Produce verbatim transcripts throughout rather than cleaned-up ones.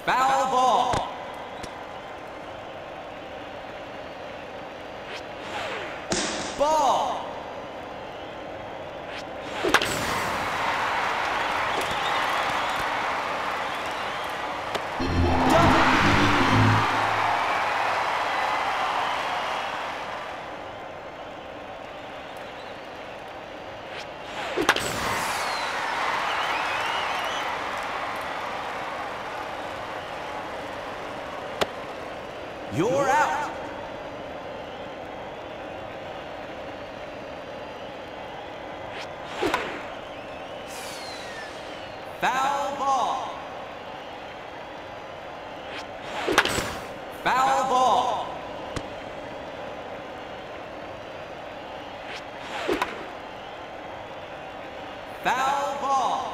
Foul ball. Ball. You're out. Foul ball. Foul ball. Foul ball.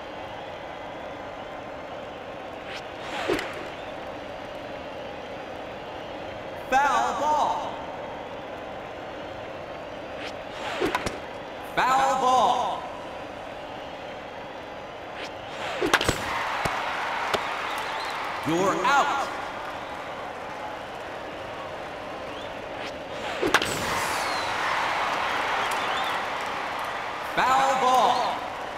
Foul ball. Foul ball. You're out. Foul ball.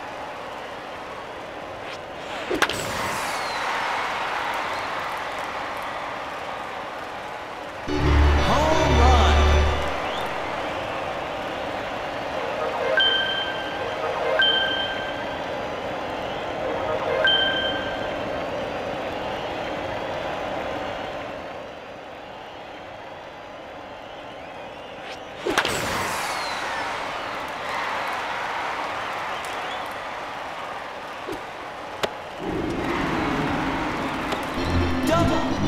Home run. Double.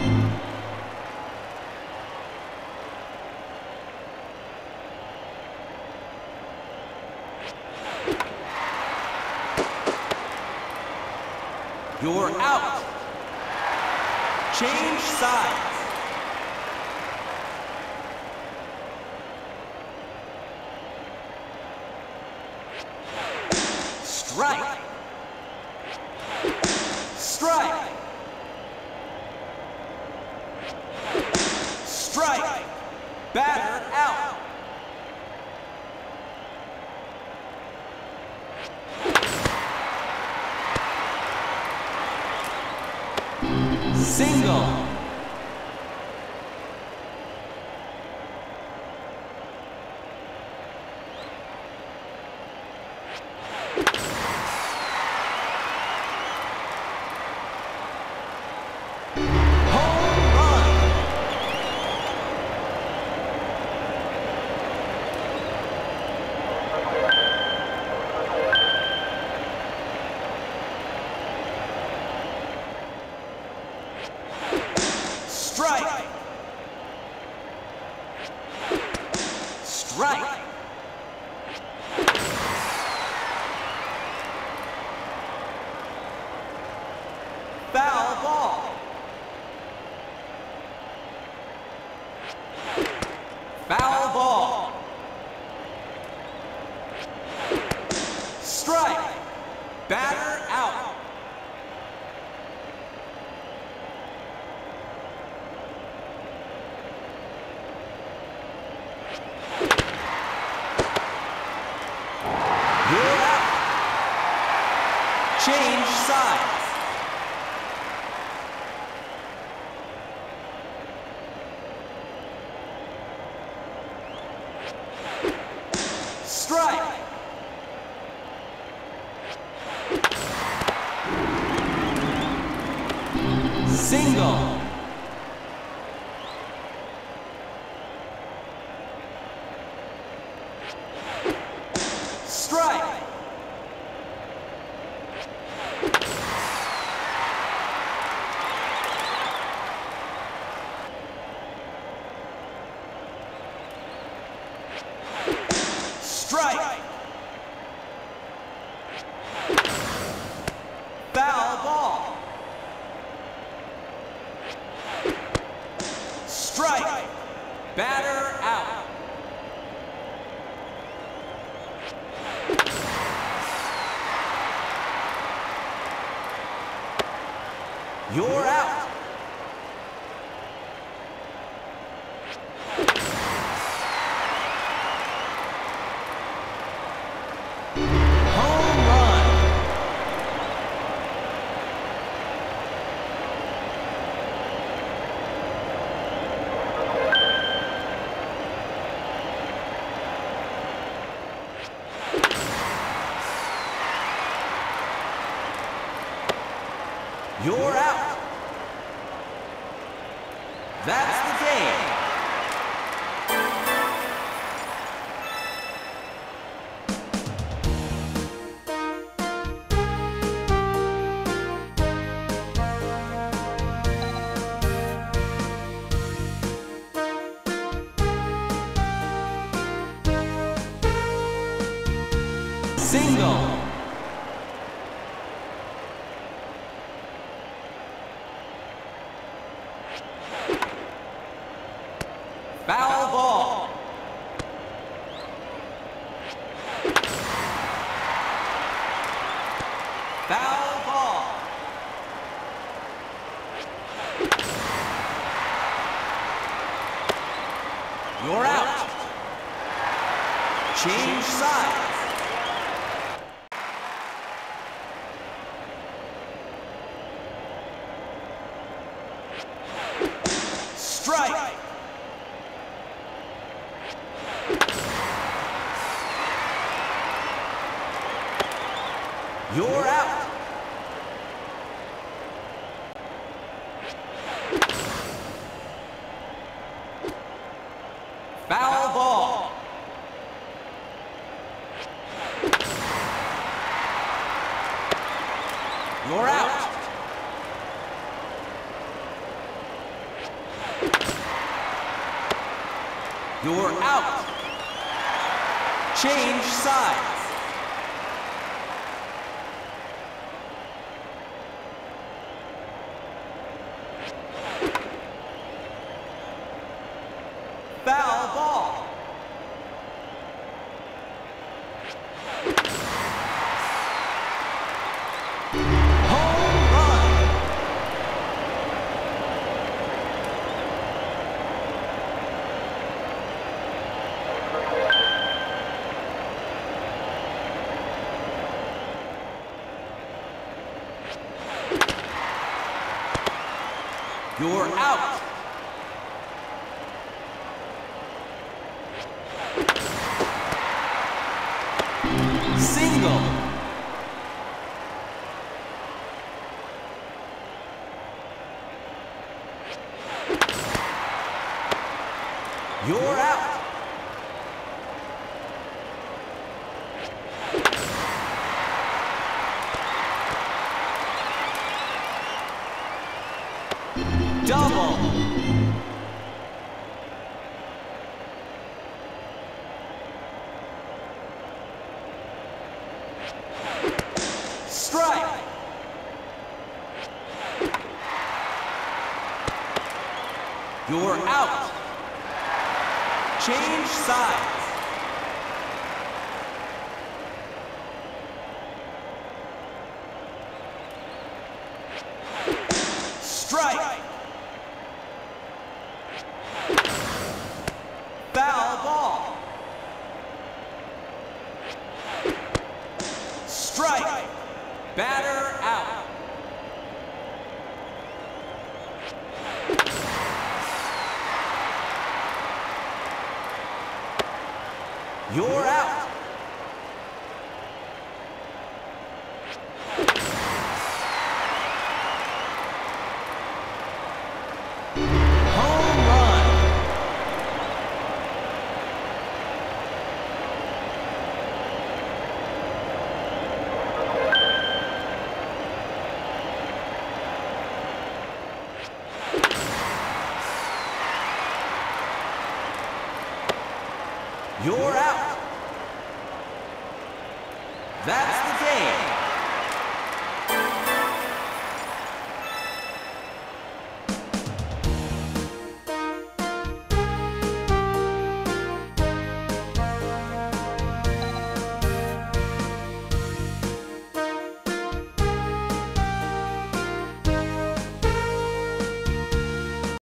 You're out. Change sides. Strike. Strike. Strike. Batter out. Single. Home run. Strike. Strike. Foul ball. Foul ball. Strike. Batter out. You're out. Change sides. Strike. Single. Strike. Strike. Foul ball. You're out. Home run. You're out. That's the game. Single. Foul ball. Foul ball. You're out. Change sides. Strike. You're out. Foul ball. You're out. You're out. Change sides. Foul ball. Home run. You're out. Single. You're out. Double. Strike. You're out. Change sides. Strike. Foul ball. Strike. Batter out. You're out. Home run. You're out. That's the game.